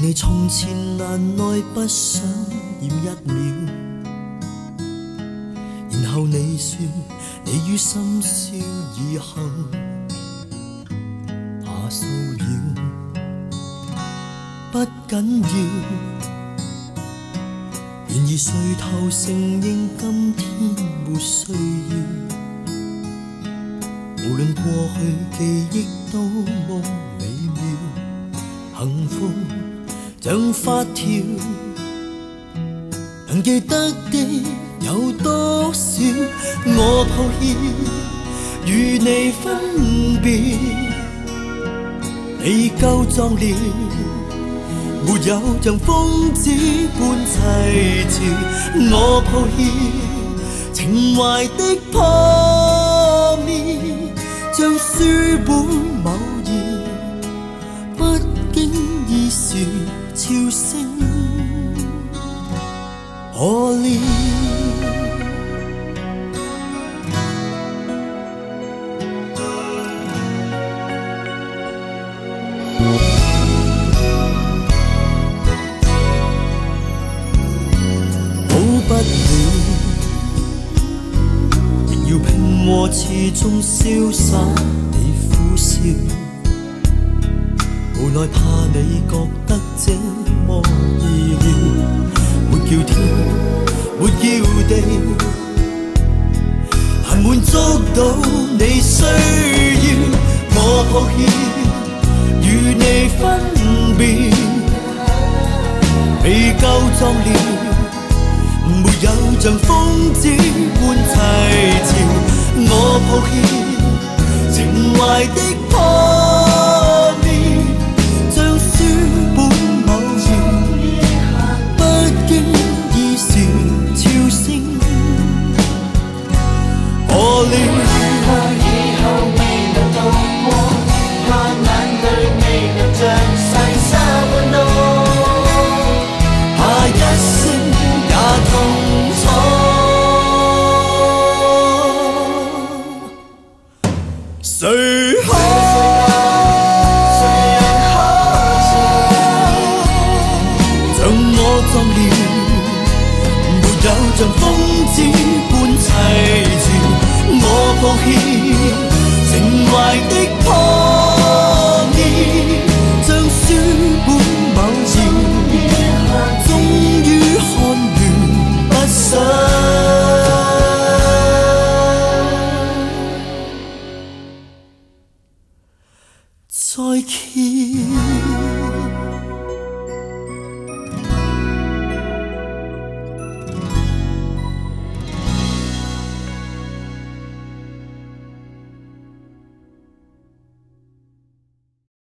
你從前難耐不想厭一秒，然後你說你於深宵以後怕騷擾，不緊要，願意垂頭承認今天沒需要，無論過去記憶多麼美妙，幸福像發條，能記得的有多少？我抱歉與你分別，你夠壯烈，沒有像瘋子般凄切。我抱歉情懷的破滅，像書本某頁不經意時潮聲可憐。好不了，亦要拼和詞中瀟灑地苦笑，無奈怕你覺得這麼易了，沒叫天，沒叫地，難滿足到你需要。我抱歉與你分別，未夠壯烈，沒有像瘋子般凄切。我抱歉情懷的破滅，像書本某頁不經意時潮聲可憐。 以後未能渡過，怕眼淚未能像細沙般多， 怕一聲也痛楚。誰可像我壯烈，沒有像瘋子般凄切。我抱歉情懷的破